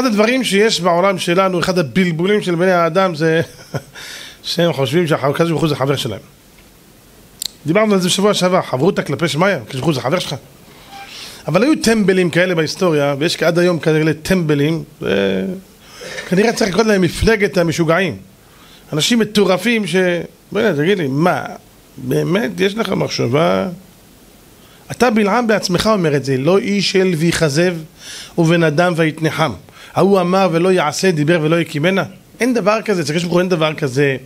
הדברים שיש בעולם שלנו, אחד הבלבולים של בני האדם זה שהם חושבים שהקדוש ברוך הוא זה חבר שלהם. דיברנו על זה בשבוע שעבר, חברותא כלפי שמיא, הקדוש ברוך הוא זה חבר שלך. אבל היו טמבלים כאלה בהיסטוריה, ויש עד היום כאלה טמבלים, כנראה צריך לקרוא להם מפלגת המשוגעים. אנשים מטורפים תגיד לי, מה, באמת יש לך מחשבה? אתה בלעם בעצמך אומר את זה, לא איש אל ויכזב ובן אדם ויתנחם. ההוא אמר ולא יעשה, דיבר ולא יקימנה. אין דבר כזה, צריך לשמור, אין דבר כזה.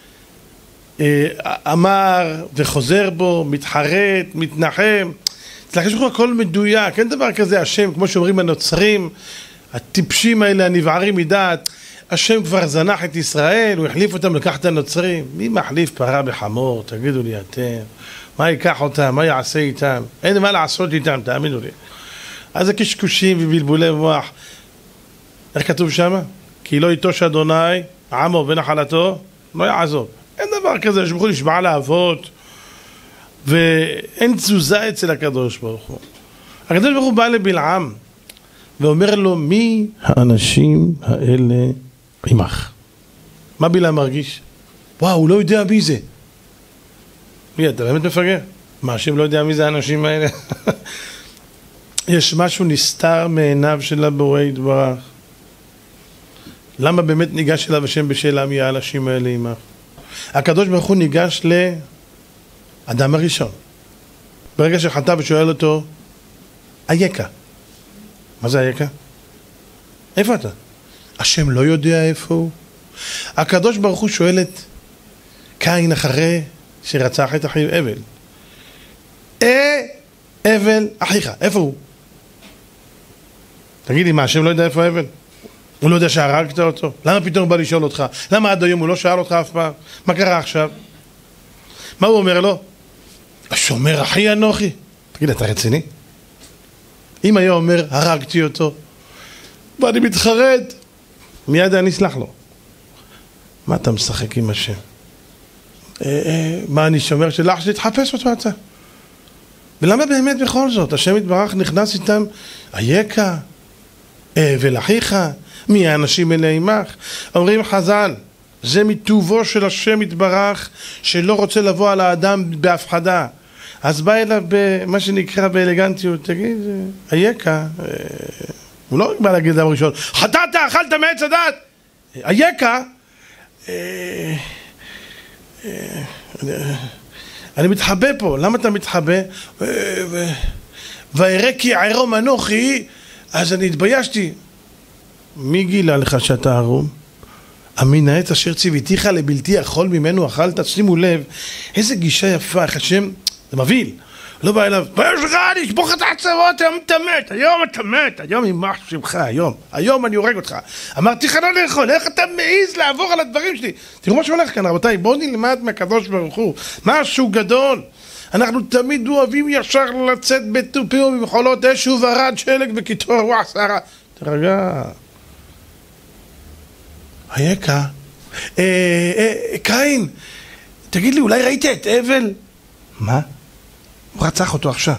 אמר וחוזר בו, מתחרט, מתנחם. צריך לשמור הכל מדויק, אין דבר כזה. השם, כמו שאומרים הנוצרים, הטיפשים האלה, הנבערים מדעת, השם כבר זנח את ישראל, הוא החליף אותם לקח את הנוצרים. מי מחליף פרה בחמור? תגידו לי אתם. מה ייקח אותם? מה יעשה איתם? אין מה לעשות איתם, תאמינו לי. אז זה קשקושים ובלבולי מוח. איך כתוב שם? כי לא יטוש אדוני עמו ונחלתו לא יעזוב. אין דבר כזה שבחו נשבע לאבות ואין תזוזה אצל הקדוש ברוך הוא. הקדוש ברוך הוא בא לבלעם ואומר לו, מי האנשים האלה עמך? מה בלעם מרגיש? וואו, הוא לא יודע מי זה. מי, אתה באמת מפגר? מה, השם לא יודע מי זה האנשים האלה? יש משהו נסתר מעיניו של הבורא יתברך. למה באמת ניגש אליו השם בשאלה מי האנשים האלה עמך? הקדוש ברוך הוא ניגש לאדם הראשון. ברגע שחטא ושואל אותו, אייכה? מה זה אייכה? איפה אתה? השם לא יודע איפה הוא. הקדוש ברוך הוא שואל את קין אחרי שרצח את אחיו אבל. אבל אחיך, איפה הוא? תגיד לי, מה, השם לא יודע איפה אבל? הוא לא יודע שהרגת אותו? למה פתאום הוא בא לשאול אותך? למה עד היום הוא לא שאל אותך אף פעם? מה קרה עכשיו? מה הוא אומר לו? השומר אחי אנוכי. תגיד, אתה רציני? אם היה אומר, הרגתי אותו, ואני מתחרט, מיד אני אסלח לו. מה אתה משחק עם השם? מה אני שומר שלך שתחפש אותו אתה? ולמה באמת בכל זאת? השם יתברך נכנס איתם, אייכה, ולאחיך, מי האנשים אלה עמך? אומרים חז"ל, זה מטובו של השם יתברך שלא רוצה לבוא על האדם בהפחדה. אז בא אליו במה שנקרא באלגנטיות, תגיד, אייכה, הוא לא בא להגיד דבר ראשון, חטאת, אכלת מעץ הדת, אייכה, אני מתחבא פה. למה אתה מתחבא? ואראה כי ערום אנוכי, אז אני התביישתי. מי גילה לך שאתה ערום? אמין העץ אשר ציוויתיך לבלתי אכול ממנו אכלת. שימו לב איזה גישה יפה, איך השם, זה מבהיל. לא בא אליו, יש לך, אני אשבוך את העצרות, היום אתה מת, היום אתה מת, היום ימח שמך, היום אני הורג אותך. אמרתי לך לא לאכול, איך אתה מעיז לעבור על הדברים שלי? תראו מה שהולך כאן, רבותיי, בואו נלמד מהקדוש ברוך הוא, משהו גדול. אנחנו תמיד אוהבים ישר לצאת בתופים ובמחולות אש וברד שלג וקיטור רוח סערה. תרגע. אייכה, קין, תגיד לי, אולי ראית את אבל? מה? הוא רצח אותו עכשיו.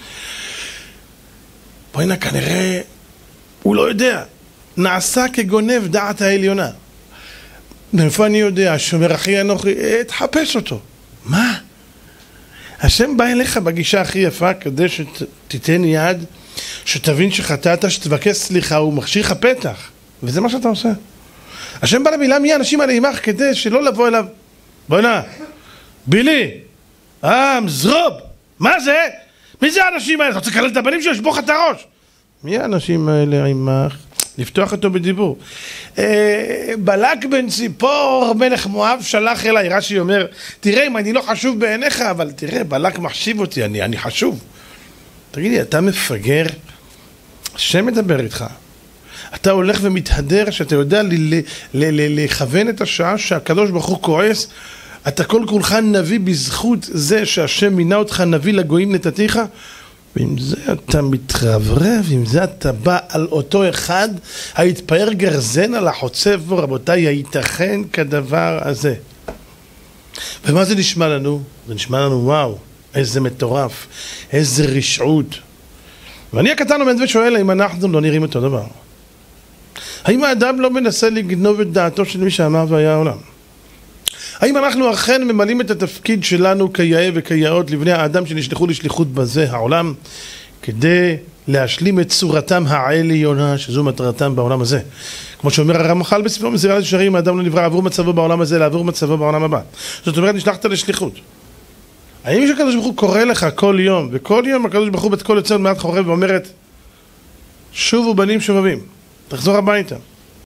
בואי הנה, כנראה הוא לא יודע. נעשה כגונב דעת העליונה. איפה אני יודע? השומר אחי אנוכי, תחפש אותו. מה? השם בא אליך בגישה הכי יפה כדי שתיתן יד, שתבין שחטאת, שתבקש סליחה, הוא מכשיר לך פתח. וזה מה שאתה עושה. השם בא למילה מי האנשים האלה עמך כדי שלא לבוא אליו. בואי הנה, בילי, מזרוב. מה זה? מי זה האנשים האלה? אתה רוצה לקלל את הבנים שלו? לשבוך את הראש. מי האנשים האלה עמך? לפתוח אותו בדיבור. בלק בן ציפור מלך מואב שלח אליי. רש"י אומר, תראה אם אני לא חשוב בעיניך, אבל תראה, בלק מחשיב אותי, אני חשוב. תגיד לי, אתה מפגר? השם מדבר איתך. אתה הולך ומתהדר שאתה יודע לכוון את השעה שהקדוש ברוך הוא כועס. אתה כל כולך נביא בזכות זה שהשם מינה אותך נביא לגויים נתתיך, ועם זה אתה מתרברב, עם זה אתה בא על אותו אחד, ההתפאר גרזן על החוצב בו. רבותיי, הייתכן כדבר הזה? ומה זה נשמע לנו? זה נשמע לנו וואו, איזה מטורף, איזה רשעות. ואני הקטן עומד ושואל אם אנחנו לא נראים אותו דבר. האם האדם לא מנסה לגנוב את דעתו של מי שאמר והיה העולם? האם אנחנו אכן ממלאים את התפקיד שלנו כיאה וכיאות לבני האדם שנשלחו לשליחות בזה העולם כדי להשלים את צורתם העליונה שזו מטרתם בעולם הזה? כמו שאומר הרמח"ל בספרו מסירת ישרים, האדם לא נברא עבור מצבו בעולם הזה לעבור מצבו בעולם הבא. זאת אומרת נשלחת לשליחות. האם שהקדוש ברוך הוא קורא לך כל יום וכל יום הקדוש ברוך הוא בת כל יוצר מעט חורב ואומרת שובו בנים שובבים, תחזור הביתה.